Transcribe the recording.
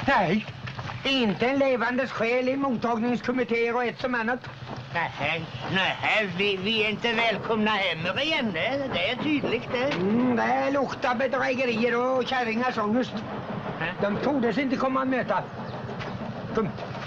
Nej, inte en levandes själ i mottagningskommittéer och ett som annat. Nej, vi är inte välkomna hem igen, det är tydligt det. Det luktar bedrägerier och kärringars ångest. De tordes inte komma att möta. Kom.